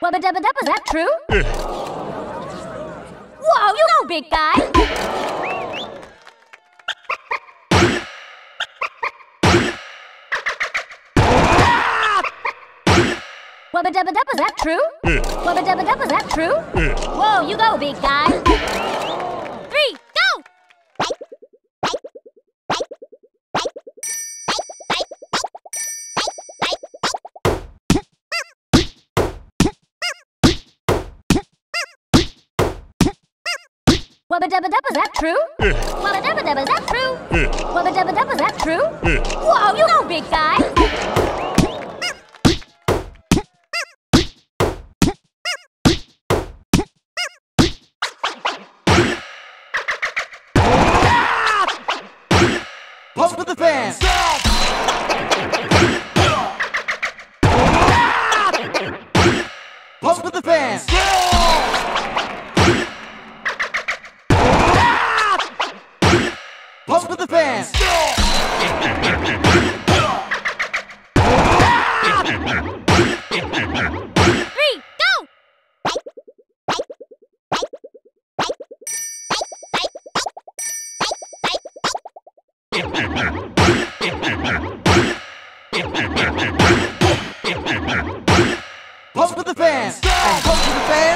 Wubba dubba dub, is that true? Whoa, you go, big guy! Wubba dubba dub, is that true? Wubba dubba dub, is that true? Whoa, you go, big guy! 3, go! Wubba dubba dub, is that true? Wubba dubba dub, is that true? Wubba dubba dub, is that true? Whoa, you go, big guy! Pump with the fans! Pump with the fans! Pump with the fans! 3, go! Pump with the fans! And pump with the fans!